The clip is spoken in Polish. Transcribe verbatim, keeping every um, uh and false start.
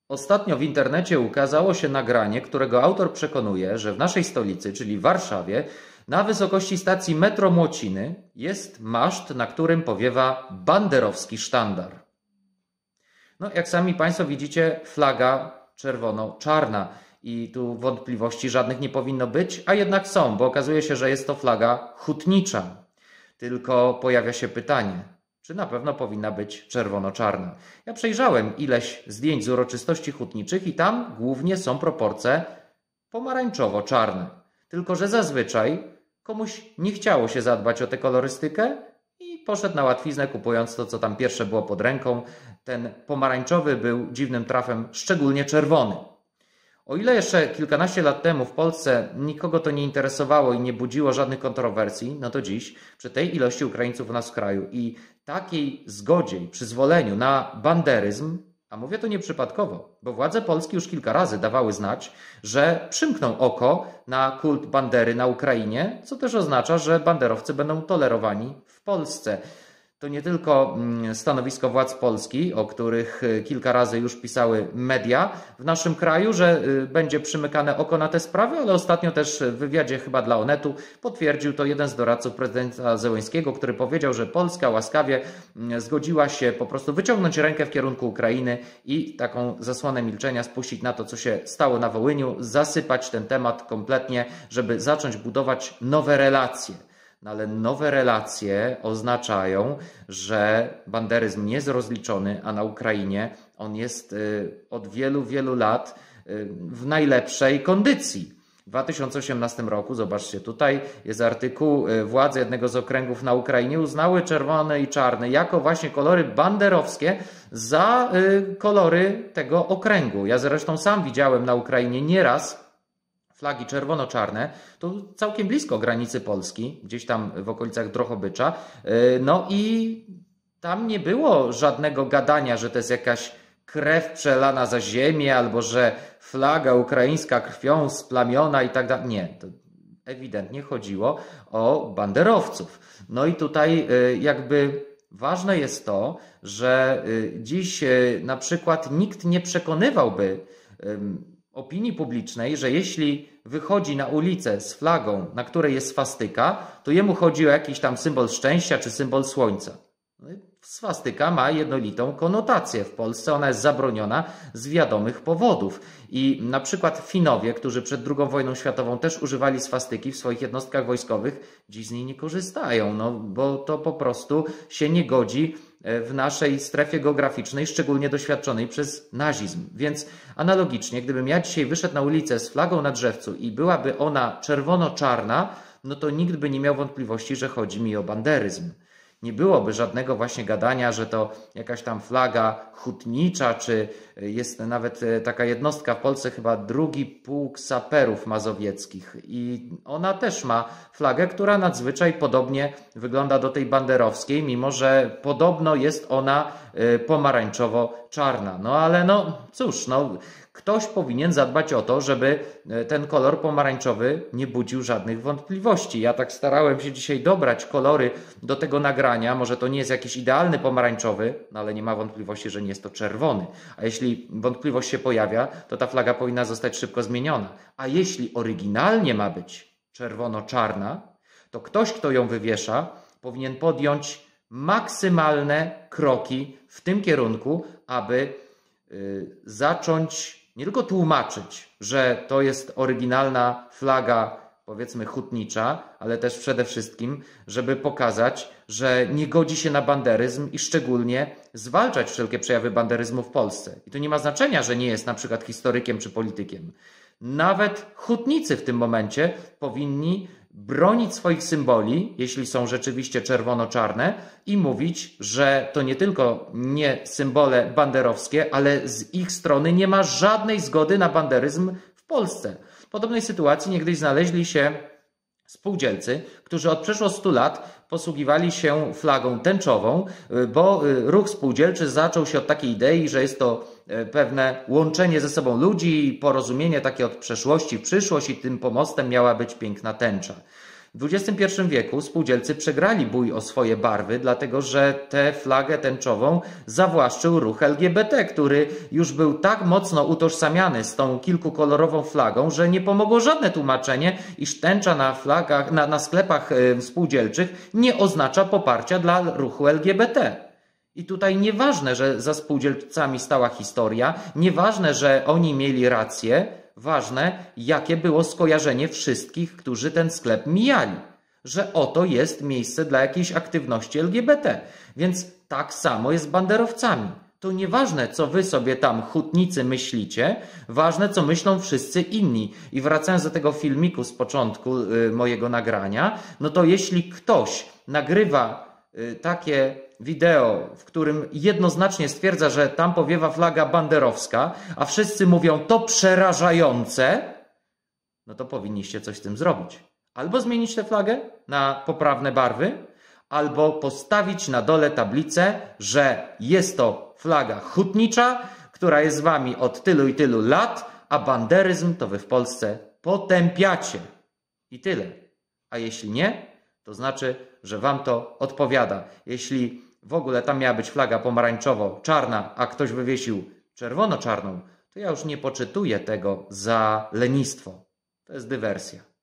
Ostatnio w internecie ukazało się nagranie, którego autor przekonuje, że w naszej stolicy, czyli w Warszawie, na wysokości stacji metro Młociny jest maszt, na którym powiewa banderowski sztandar. No, jak sami Państwo widzicie, flaga czerwono-czarna i tu wątpliwości żadnych nie powinno być, a jednak są, bo okazuje się, że jest to flaga hutnicza. Tylko pojawia się pytanie, czy na pewno powinna być czerwono-czarna. Ja przejrzałem ileś zdjęć z uroczystości hutniczych i tam głównie są proporcje pomarańczowo-czarne. Tylko że zazwyczaj komuś nie chciało się zadbać o tę kolorystykę i poszedł na łatwiznę, kupując to, co tam pierwsze było pod ręką. Ten pomarańczowy był dziwnym trafem, szczególnie czerwony. O ile jeszcze kilkanaście lat temu w Polsce nikogo to nie interesowało i nie budziło żadnych kontrowersji, no to dziś przy tej ilości Ukraińców u nas w kraju i takiej zgodzie i przyzwoleniu na banderyzm, a mówię to nieprzypadkowo, bo władze Polski już kilka razy dawały znać, że przymkną oko na kult bandery na Ukrainie, co też oznacza, że banderowcy będą tolerowani w Polsce. To nie tylko stanowisko władz Polski, o których kilka razy już pisały media w naszym kraju, że będzie przymykane oko na te sprawy, ale ostatnio też w wywiadzie chyba dla Onetu potwierdził to jeden z doradców prezydenta Zełenskiego, który powiedział, że Polska łaskawie zgodziła się po prostu wyciągnąć rękę w kierunku Ukrainy i taką zasłonę milczenia spuścić na to, co się stało na Wołyniu, zasypać ten temat kompletnie, żeby zacząć budować nowe relacje. No ale nowe relacje oznaczają, że banderyzm nie jest rozliczony, a na Ukrainie on jest od wielu, wielu lat w najlepszej kondycji. W dwa tysiące osiemnastym roku, zobaczcie, tutaj jest artykuł, władze jednego z okręgów na Ukrainie uznały czerwony i czarny jako właśnie kolory banderowskie za kolory tego okręgu. Ja zresztą sam widziałem na Ukrainie nieraz flagi czerwono-czarne, to całkiem blisko granicy Polski, gdzieś tam w okolicach Drohobycza. No i tam nie było żadnego gadania, że to jest jakaś krew przelana za ziemię, albo że flaga ukraińska krwią splamiona i tak dalej. Nie, to ewidentnie chodziło o banderowców. No i tutaj jakby ważne jest to, że dziś na przykład nikt nie przekonywałby opinii publicznej, że jeśli wychodzi na ulicę z flagą, na której jest swastyka, to jemu chodzi o jakiś tam symbol szczęścia czy symbol słońca. Swastyka ma jednolitą konotację. W Polsce ona jest zabroniona z wiadomych powodów. I na przykład Finowie, którzy przed drugą wojną światową też używali swastyki w swoich jednostkach wojskowych, dziś z niej nie korzystają, no bo to po prostu się nie godzi w naszej strefie geograficznej, szczególnie doświadczonej przez nazizm. Więc analogicznie, gdybym ja dzisiaj wyszedł na ulicę z flagą na drzewcu i byłaby ona czerwono-czarna, no to nikt by nie miał wątpliwości, że chodzi mi o banderyzm. Nie byłoby żadnego właśnie gadania, że to jakaś tam flaga hutnicza, czy jest nawet taka jednostka w Polsce, chyba drugi pułk saperów mazowieckich i ona też ma flagę, która nadzwyczaj podobnie wygląda do tej banderowskiej, mimo że podobno jest ona pomarańczowo-czarna. No ale no cóż, no ktoś powinien zadbać o to, żeby ten kolor pomarańczowy nie budził żadnych wątpliwości. Ja tak starałem się dzisiaj dobrać kolory do tego nagrania. Może to nie jest jakiś idealny pomarańczowy, no ale nie ma wątpliwości, że nie jest to czerwony. A jeśli wątpliwość się pojawia, to ta flaga powinna zostać szybko zmieniona. A jeśli oryginalnie ma być czerwono-czarna, to ktoś, kto ją wywiesza, powinien podjąć maksymalne kroki w tym kierunku, aby yy, zacząć nie tylko tłumaczyć, że to jest oryginalna flaga, powiedzmy hutnicza, ale też przede wszystkim, żeby pokazać, że nie godzi się na banderyzm i szczególnie zwalczać wszelkie przejawy banderyzmu w Polsce. I to nie ma znaczenia, że nie jest na przykład historykiem czy politykiem. Nawet hutnicy w tym momencie powinni bronić swoich symboli, jeśli są rzeczywiście czerwono-czarne i mówić, że to nie tylko nie symbole banderowskie, ale z ich strony nie ma żadnej zgody na banderyzm w Polsce. W podobnej sytuacji niegdyś znaleźli się spółdzielcy, którzy od przeszło stu lat posługiwali się flagą tęczową, bo ruch spółdzielczy zaczął się od takiej idei, że jest to pewne łączenie ze sobą ludzi i porozumienie takie od przeszłości w przyszłość i tym pomostem miała być piękna tęcza. W dwudziestym pierwszym wieku spółdzielcy przegrali bój o swoje barwy, dlatego że tę flagę tęczową zawłaszczył ruch L G B T, który już był tak mocno utożsamiany z tą kilkukolorową flagą, że nie pomogło żadne tłumaczenie, iż tęcza na flagach, na, na sklepach spółdzielczych nie oznacza poparcia dla ruchu L G B T. I tutaj nieważne, że za spółdzielcami stała historia, nieważne, że oni mieli rację, ważne, jakie było skojarzenie wszystkich, którzy ten sklep mijali. Że oto jest miejsce dla jakiejś aktywności L G B T. Więc tak samo jest z banderowcami. To nieważne, co wy sobie tam hutnicy myślicie, ważne, co myślą wszyscy inni. I wracając do tego filmiku z początku y, mojego nagrania, no to jeśli ktoś nagrywa y, takie wideo, w którym jednoznacznie stwierdza, że tam powiewa flaga banderowska, a wszyscy mówią to przerażające, no to powinniście coś z tym zrobić. Albo zmienić tę flagę na poprawne barwy, albo postawić na dole tablicę, że jest to flaga hutnicza, która jest z wami od tylu i tylu lat, a banderyzm to wy w Polsce potępiacie. I tyle. A jeśli nie, to znaczy, że wam to odpowiada. Jeśli w ogóle tam miała być flaga pomarańczowo-czarna, a ktoś wywiesił czerwono-czarną, to ja już nie poczytuję tego za lenistwo. To jest dywersja.